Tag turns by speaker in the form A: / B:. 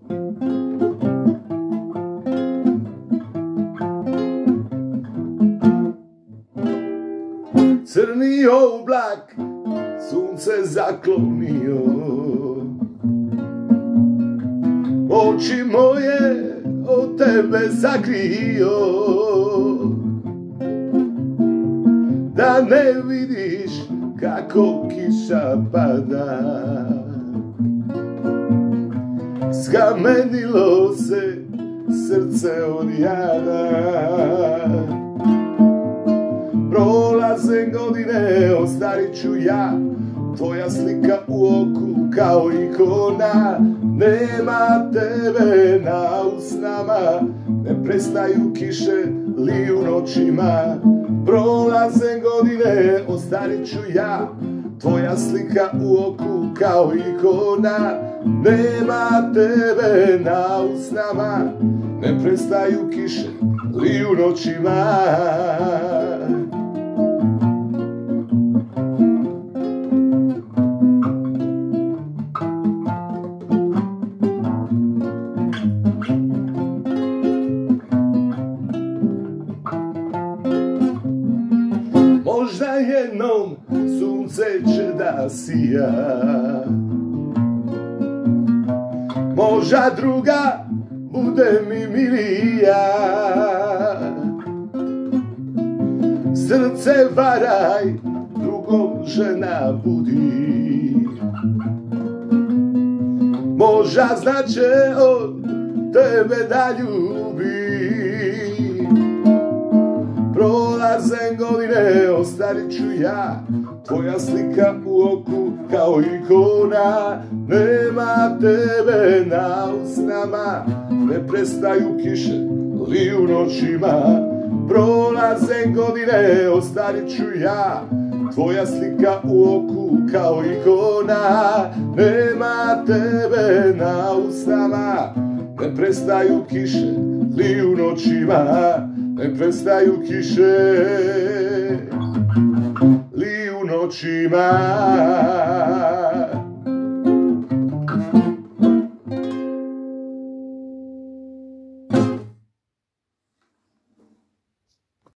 A: Crni oblak, sunce zaklonio, oči moje od tebe zakrio, da ne vidiš kako kiša pada. Skamenilo se srce od jada, prolaze godine, ostarit ću ja, tvoja slika u oku kao ikona. Nema tebe na usnama, ne prestaju kiše, liju noćima. Prolaze godine, ostarit ću ja, tvoja slika u oku kao ikona. Nema tebe na usnama, ne prestaju kiše, liju noćima. Možda jednom sunce će da sija, možda druga bude mi milija. Srce varaj, drugom žena budi, možda znače od tebe da ljubi. Prolaze godine, ostarit ću ja, tvoja slika u oku kao ikona. Nema tebe na usnama, ne prestaju kiše, liju noćima. Prolaze godine, ostarit ću ja, tvoja slika u oku kao ikona. Nema tebe na usnama, ne prestaju kiše, liju noćima. Ne prestaju kiše, liju noćima.